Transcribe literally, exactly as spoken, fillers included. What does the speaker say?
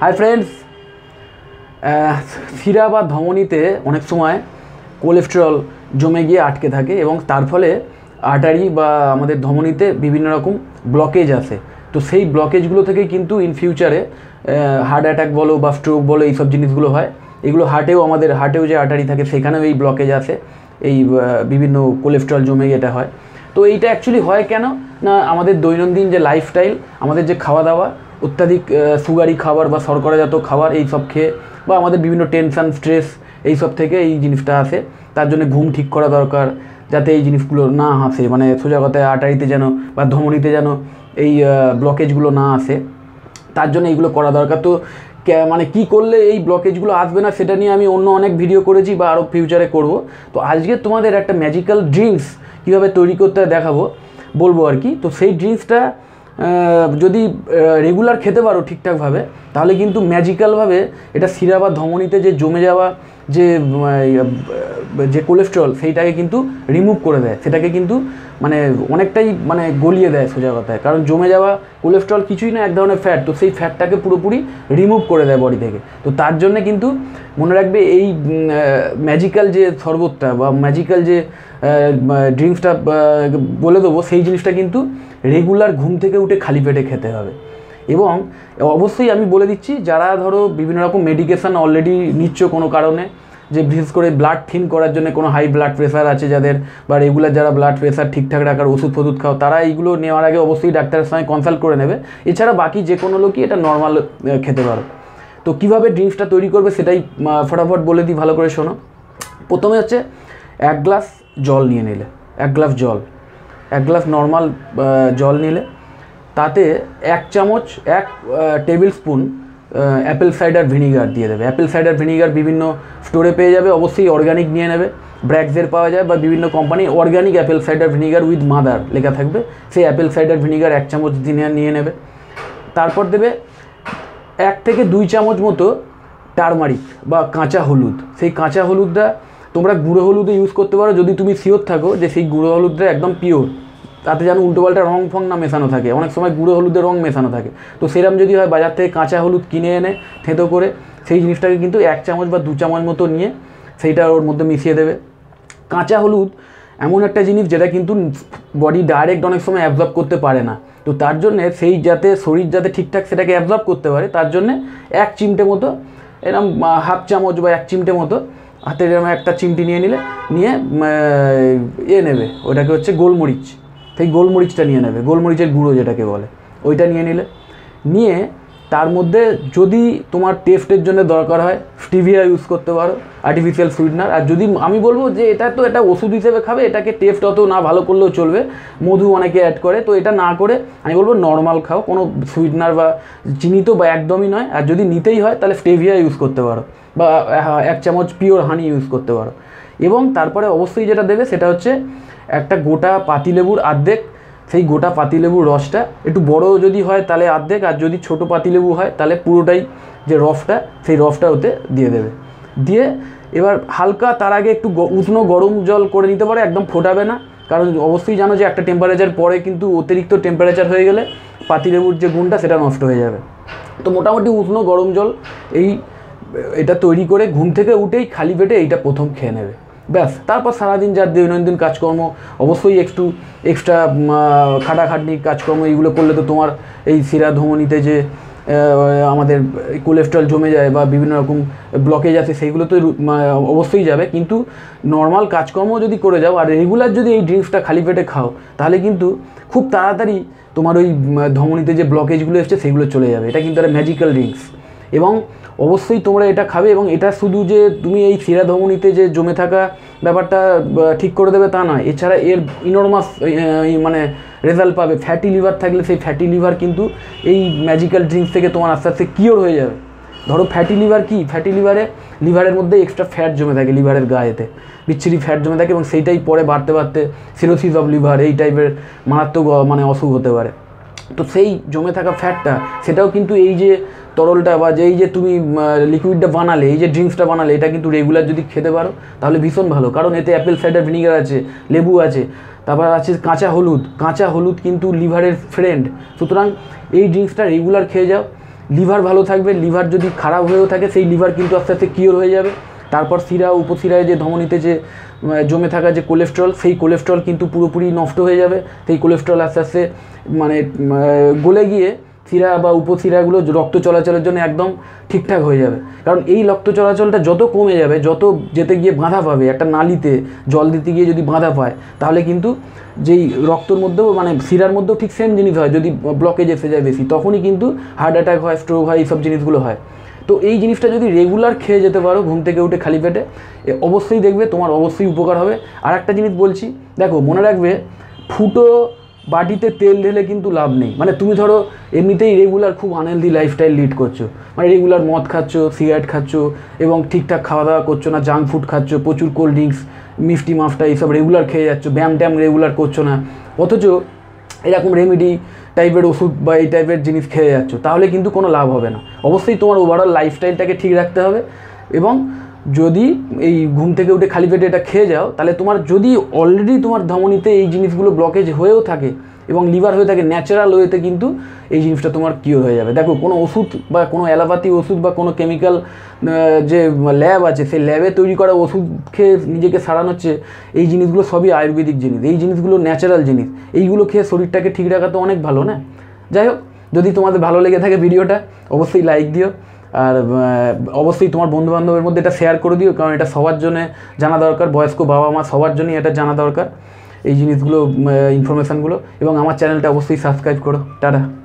Hi friends, শিরা বা ধমনীতে অনেক সময় কোলেস্টেরল জমে গিয়ে আটকে থাকে এবং তার ফলে আর্টারি বা আমাদের ধমনীতে বিভিন্ন রকম ব্লকেজ আসে। তো সেই ব্লকেজগুলো থেকে কিন্তু ইন ফিউচারে হার্ট অ্যাটাক বলো বা স্ট্রোক বলো এইসব জিনিসগুলো হয়। এগুলো হার্টেও আমাদের হার্টেও যে আর্টারি থাকে সেখানেও এই ব্লকেজ আসে, এই বিভিন্ন কোলেস্টেরল জমে এটা হয়। তো এইটা অ্যাকচুয়ালি হয় কেন না, আমাদের দৈনন্দিন যে লাইফস্টাইল, আমাদের যে খাওয়া দাওয়া, অত্যাধিক সুগারি খাবার বা শর্করাজাত খাবার এই সব খেয়ে বা আমাদের বিভিন্ন টেনশান স্ট্রেস এই সব থেকে এই জিনিসটা আসে। তার জন্য ঘুম ঠিক করা দরকার, যাতে এই জিনিসগুলো না আসে, মানে সোজা কথায় আর্টারিতে যেন বা ধমনীতে যেন এই ব্লকেজগুলো না আসে, তার জন্য এইগুলো করা দরকার। তো মানে কি করলে এই ব্লকেজগুলো আসবে না সেটা নিয়ে আমি অন্য অনেক ভিডিও করেছি বা আরও ফিউচারে করব। তো আজকে তোমাদের একটা ম্যাজিক্যাল ড্রিঙ্কস কীভাবে তৈরি করতে দেখাবো বলবো আর কি। তো সেই ড্রিঙ্কসটা যদি রেগুলার খেতে পারো ঠিকঠাকভাবে, তাহলে কিন্তু ম্যাজিক্যালভাবে এটা শিরা বা ধমনীতে যে জমে যাওয়া যে যে কোলেস্টেরল সেইটাকে কিন্তু রিমুভ করে দেয়, সেটাকে কিন্তু মানে অনেকটাই মানে গলিয়ে দেয় সোজা কথায়। কারণ জমে যাওয়া কোলেস্টেরল কিছুই না, এক ধরনের ফ্যাট, তো সেই ফ্যাটটাকে পুরোপুরি রিমুভ করে দেয় বডি থেকে। তো তার জন্য কিন্তু মনে রাখবে এই ম্যাজিক্যাল যে শরবতটা বা ম্যাজিক্যাল যে ড্রিঙ্কসটা বলে দেবো, সেই জিনিসটা কিন্তু রেগুলার ঘুম থেকে উঠে খালি পেটে খেতে হবে। এবং অবশ্যই আমি বলে দিচ্ছি, যারা ধরো বিভিন্ন রকম মেডিকেশান অলরেডি নিচ্ছ কোনো কারণে, যে বিশেষ করে ব্লাড থিন করার জন্য কোনো হাই ব্লাড প্রেশার আছে যাদের, বা রেগুলার যারা ব্লাড প্রেশার ঠিকঠাক রাখার ওষুধ ফষুধ খাও, তারা এইগুলো নেওয়ার আগে অবশ্যই ডাক্তারের সঙ্গে কনসাল্ট করে নেবে। এছাড়া বাকি যে কোনো লোকই এটা নর্মাল খেতে পারো। তো কীভাবে ড্রিঙ্কসটা তৈরি করবে সেটাই ফটাফট বলে দিই, ভালো করে শোনো। প্রথমে হচ্ছে এক গ্লাস জল নিয়ে নিলে, এক গ্লাস জল এক গ্লাস নর্মাল জল নিলে তাতে এক চামচ এক tablespoon apple cider vinegar দিয়ে দেবে। অ্যাপেল সাইডার ভিনিগার বিভিন্ন স্টোরে পেয়ে যাবে, অবশ্যই অর্গ্যানিক নিয়ে নেবে। ব্র্যাক্সের পাওয়া যায় বা বিভিন্ন company organic apple cider vinegar with mother লেখা থাকবে, সেই অ্যাপেল সাইডার ভিনিগার এক চামচ দিনে নিয়ে নেবে। তারপর দেবে এক থেকে দুই চামচ মতো টারমারিক বা কাঁচা হলুদ। সেই কাঁচা হলুদটা তোমরা গুঁড়ো হলুদে ইউজ করতে পারো যদি তুমি শিওর থাকো যে সেই গুঁড়ো হলুদটা একদম পিওর, তাতে যেন উল্টোপাল্টা রং ফং না মেশানো থাকে। অনেক সময় গুঁড়ো হলুদের রং মেশানো থাকে, তো সেরকম যদি হয় বাজার থেকে কাঁচা হলুদ কিনে এনে থেঁতো করে সেই জিনিসটাকে কিন্তু এক চামচ বা দু চামচ মতো নিয়ে সেইটা ওর মধ্যে মিশিয়ে দেবে। কাঁচা হলুদ এমন একটা জিনিস যেটা কিন্তু বডি ডাইরেক্ট অনেক সময় অ্যাবজর্ব করতে পারে না। তো তার জন্যে সেই যাতে শরীর যাতে ঠিকঠাক সেটাকে অ্যাবজর্ব করতে পারে, তার জন্যে এক চিমটে মতো এরকম হাফ চামচ বা এক চিমটে মতো হাতে এরকম একটা চিমটি নিয়ে নিলে, নিয়ে এ নেবে, ওটাকে হচ্ছে গোলমরিচ, সেই গোলমরিচটা নিয়ে নেবে, গোলমরিচের গুঁড়ো যেটাকে বলে, ওইটা নিয়ে নিলে। নিয়ে তার মধ্যে যদি তোমার টেস্টের জন্য দরকার হয় স্টিভিয়া ইউজ করতে পারো, আর্টিফিশিয়াল সুইটনার। আর যদি আমি বলবো যে এটা তো এটা ওষুধ হিসেবে খাবে, এটাকে টেস্ট অত না ভালো করলেও চলবে, মধু অনেকে অ্যাড করে, তো এটা না করে আমি বলবো নর্মাল খাও, কোনো সুইটনার বা চিনি তো বা একদমই নয়। আর যদি নিতেই হয় তাহলে স্টেভিয়া ইউজ করতে পারো বা এক চামচ পিওর হানি ইউজ করতে পারো। এবং তারপরে অবশ্যই যেটা দেবে সেটা হচ্ছে একটা গোটা পাতিলেবুর আর্ধেক, সেই গোটা পাতিলেবুর রসটা, একটু বড় যদি হয় তাহলে আর্ধেক, আর যদি ছোটো পাতিলেবু হয় তাহলে পুরোটাই যে রসটা, সেই রসটা ওতে দিয়ে দেবে। দিয়ে এবার হালকা তার আগে একটু উষ্ণ গরম জল করে নিতে পারে, একদম ফোটাবে না, কারণ অবশ্যই জানো যে একটা টেম্পারেচার পরে কিন্তু অতিরিক্ত টেম্পারেচার হয়ে গেলে পাতিলেবুর যে গুণটা সেটা নষ্ট হয়ে যাবে। তো মোটামুটি উষ্ণ গরম জল এই এটা তৈরি করে ঘুম থেকে উঠেই খালি পেটে এইটা প্রথম খেয়ে নেবে, ব্যাস। তারপর সারাদিন যার দৈনন্দিন কাজকর্ম, অবশ্যই একটু এক্সট্রা খাটাখাটনি কাজকর্ম এইগুলো করলে তো তোমার এই শিরা ধমনীতে যে আমাদের কোলেস্টেরল জমে যায় বা বিভিন্ন রকম ব্লকেজ আছে সেইগুলো তো অবশ্যই যাবে। কিন্তু নর্মাল কাজকর্ম যদি করে যাও আর রেগুলার যদি এই ড্রিঙ্কসটা খালি পেটে খাও, তাহলে কিন্তু খুব তাড়াতাড়ি তোমার ওই ধমনীতে যে ব্লকেজগুলো এসছে সেগুলো চলে যাবে। এটা কিন্তু একটা ম্যাজিক্যাল ড্রিঙ্কস। এবং অবশ্যই তোমরা এটা খাবে, এবং এটা শুধু যে তুমি এই শিরা ধমনীতে যে জমে থাকা ব্যাপারটা ঠিক করে দেবে তা নয়, এছাড়া এর ইনরমাস মানে রেজাল্ট পাবে। ফ্যাটি লিভার থাকলে সেই ফ্যাটি লিভার কিন্তু এই ম্যাজিক্যাল ড্রিঙ্কস থেকে তোমার আস্তে আস্তে কিওর হয়ে যাবে। ধরো ফ্যাটি লিভার কি, ফ্যাটি লিভারে লিভারের মধ্যে এক্সট্রা ফ্যাট জমে থাকে, লিভারের গায়েতে বিচ্ছিরি ফ্যাট জমে থাকে, এবং সেইটাই পরে বাড়তে বাড়তে সিরোসিস অফ লিভার এই টাইপের মারাত্মক মানে অসুখ হতে পারে। তো সেই জমে থাকা ফ্যাটটা সেটাও কিন্তু এই যে তরলটা বা যেই যে তুমি লিকুইডটা বানালে, এই যে ড্রিঙ্কসটা বানালে, এটা কিন্তু রেগুলার যদি খেতে পারো তাহলে ভীষণ ভালো। কারণ এতে অ্যাপেল সাইডার ভিনিগার আছে, লেবু আছে, তারপর আছে কাঁচা হলুদ। কাঁচা হলুদ কিন্তু লিভারের ফ্রেন্ড। সুতরাং এই ড্রিঙ্কসটা রেগুলার খেয়ে যাও লিভার ভালো থাকবে। লিভার যদি খারাপ হয়েও থাকে সেই লিভার কিন্তু আস্তে আস্তে কিওর হয়ে যাবে। তারপর শিরা উপশিরায় যে ধমনীতে যে জমে থাকা যে কোলেস্ট্রল, সেই কোলেস্ট্রল কিন্তু পুরোপুরি নষ্ট হয়ে যাবে। সেই কোলেস্ট্রল আস্তে আস্তে মানে গলে গিয়ে শিরা বা উপশিরাগুলো রক্ত চলাচলের জন্য একদম ঠিকঠাক হয়ে যাবে। কারণ এই রক্ত চলাচলটা যত কমে যাবে, যত যেতে গিয়ে বাধা পাবে, একটা নালিতে জল দিতে গিয়ে যদি বাধা পায়, তাহলে কিন্তু যেই রক্তর মধ্যেও মানে শিরার মধ্যেও ঠিক সেম জিনিস হয়। যদি ব্লকেজ এসে যায় বেশি, তখনই কিন্তু হার্ট অ্যাটাক হয়, স্ট্রোক হয়, এইসব জিনিসগুলো হয়। তো এই জিনিসটা যদি রেগুলার খেয়ে যেতে পারো ঘুম থেকে উঠে খালি পেটে, অবশ্যই দেখবে তোমার অবশ্যই উপকার হবে। আর একটা জিনিস বলছি, দেখো মনে রাখবে, ফুটো বাটিতে তেল ঢেলে কিন্তু লাভ নেই। মানে তুমি ধরো এমনিতেই রেগুলার খুব আনহেলদি লাইফস্টাইল লিড করছো, মানে রেগুলার মদ খাচ্ছ, সিগারেট খাচ্ছ এবং ঠিকঠাক খাওয়া দাওয়া করছো না, জাঙ্ক ফুড খাচ্ছ, প্রচুর কোল্ড ড্রিঙ্কস, মিষ্টি মাফটা এইসব রেগুলার খেয়ে যাচ্ছ, ব্যায়াম ট্যাম রেগুলার করছো না, অথচ এরকম রেমেডি টাইপের ওষুধ বা এই টাইপের জিনিস খেয়ে যাচ্ছ, তাহলে কিন্তু কোনো লাভ হবে না। অবশ্যই তোমার ওভারঅল লাইফস্টাইলটাকে ঠিক রাখতে হবে। এবং যদি এই ঘুম থেকে উঠে খালি পেটে এটা খেয়ে যাও, তাহলে তোমার যদি অলরেডি তোমার ধমনীতে এই জিনিসগুলো ব্লকেজ হয়েও থাকে এবং লিভার হয়ে থাকে, ন্যাচারাল ওয়েতে কিন্তু এই জিনিসটা তোমার কিওর হয়ে যাবে। দেখো কোনো ওষুধ বা কোনো অ্যালোপ্যাথি ওষুধ বা কোনো কেমিক্যাল যে ল্যাব আছে, সেই ল্যাবে তৈরি করা ওষুধ খেয়ে নিজেকে সারানো হচ্ছে, এই জিনিসগুলো সবই আয়ুর্বেদিক জিনিস, এই জিনিসগুলো ন্যাচারাল জিনিস। এইগুলো খেয়ে শরীরটাকে ঠিক রাখা তো অনেক ভালো না। যাই হোক, যদি তোমাদের ভালো লেগে থাকে ভিডিওটা, অবশ্যই লাইক দিও। আর অবশ্যই তোমার বন্ধুবান্ধবের মধ্যে এটা শেয়ার করে দিও, কারণ এটা সবার জন্য জানা দরকার। বয়স্ক বাবা মা সবার জন্যই এটা জানা দরকার, এই জিনিসগুলো, ইনফরমেশানগুলো। এবং আমার চ্যানেলটা অবশ্যই সাবস্ক্রাইব করো। টাটা।